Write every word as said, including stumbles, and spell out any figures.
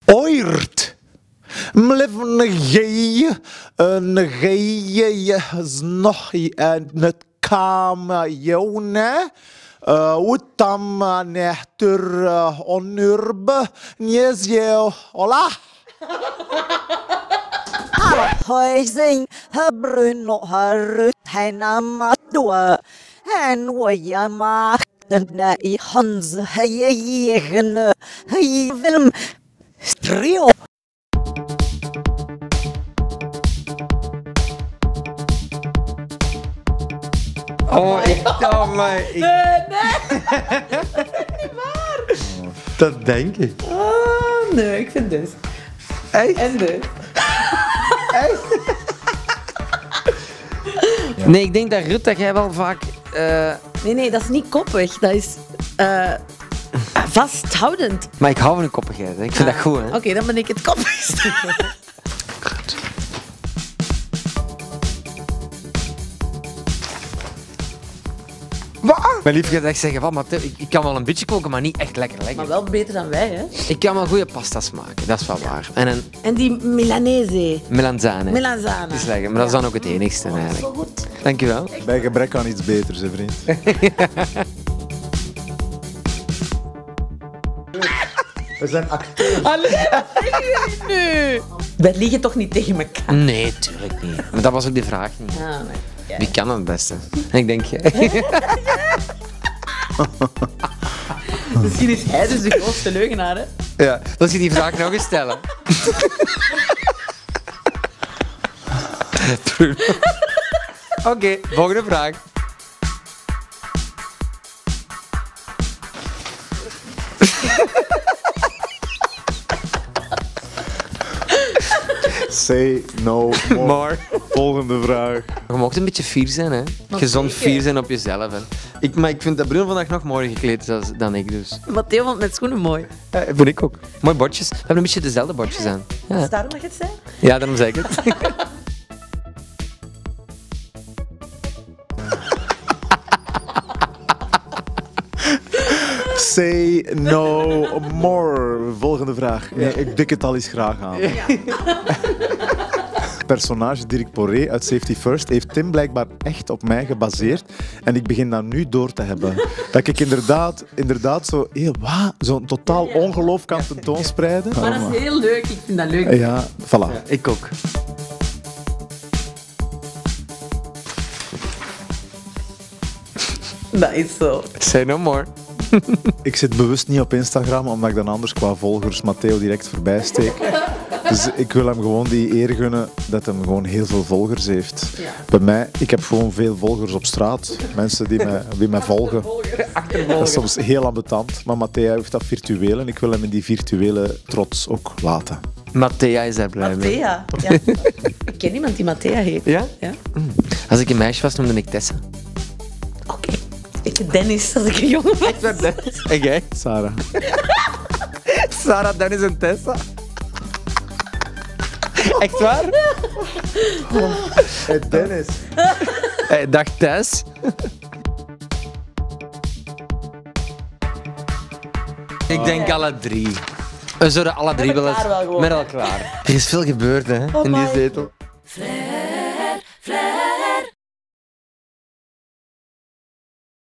Ooit. Mleven gei, een gei nog in het kamerjone. Utam nechter onurbe, niesje, hola. Huizing, Bruno, Rutheinamadua, en Wayama, de Hans, Hayegen, Hayvim, Strio. Oh, ik dacht maar. Ik... Nee, nee. Niet waar. Dat denk ik. Oh, nee, ik vind dit. Echt? En dit. Nee, ik denk dat Rut, dat jij wel vaak... Uh... Nee, nee, dat is niet koppig. Dat is uh, vasthoudend. Maar ik hou van een koppigheid. Hè. Ik vind Ah, dat goed. Hè? Oké, okay, dan ben ik het koppigste. Wat? Mijn lief gaat echt zeggen van, Matteo, ik, ik kan wel een beetje koken, maar niet echt lekker lekker. Maar wel beter dan wij, hè? Ik kan wel goede pasta's maken, dat is wel waar. En een En die Milanese. melanzane. Melanzane. Dat is lekker, maar dat is dan ook het enigste eigenlijk. Zo goed. Dankjewel. Bij gebrek aan iets beters, hè, vriend. We zijn acteurs. Allee, wat zeggen jullie nu? Wij liegen toch niet tegen elkaar? Nee, tuurlijk niet. Maar dat was ook de vraag niet. Ah, nee. Ja. Wie kan het beste? Ik denk jij. Misschien is hij dus de grootste leugenaar, hè? Ja, als je die vraag nog eens stellen. Oké, okay, volgende vraag. Say no more. Maar. Volgende vraag. Je mag een beetje fier zijn, hè? Maar Gezond zeker. fier zijn op jezelf. Hè? Ik, maar ik vind dat Bruno vandaag nog mooier gekleed is als- dan ik, dus. Matteo vond met schoenen mooi. Ja, vind ik ook. Mooi bordjes. We hebben een beetje dezelfde bordjes aan. Is Ja, daarom dat je het zei? ja daarom zeg ik het. Say no more. Volgende vraag. Nee, ik dik het al eens graag aan. Personage Dirk Poré uit Safety First heeft Tim blijkbaar echt op mij gebaseerd. En ik begin dat nu door te hebben. Dat ik inderdaad, inderdaad zo heel, wat, zo'n totaal ongeloof kan tentoonspreiden. Maar dat is heel leuk. Ik vind dat leuk. Ja, voilà. Ik ook. Dat is zo. Say no more. Ik zit bewust niet op Instagram, omdat ik dan anders qua volgers Matteo direct voorbij steek. Dus ik wil hem gewoon die eer gunnen dat hem gewoon heel veel volgers heeft. Ja. Bij mij, ik heb gewoon veel volgers op straat. Mensen die mij, die mij volgen. Dat is soms heel ambetant, maar Matteo heeft dat virtueel en ik wil hem in die virtuele trots ook laten. Matthea is daar blij mee. Matthea. Ja. Ik ken iemand die Matthea heet. Ja? Ja? Als ik een meisje was, noemde ik Tessa. Oké. Ik heet Dennis als ik een jongen was. En jij? Sarah. Sarah, Dennis en Tessa. Echt waar? Hey Dennis. Hey, dag Tess. Ik denk alle drie. We zouden alle drie Met wel elkaar wel eens gewoon, met hè? elkaar. Er is veel gebeurd hè, in die my. zetel.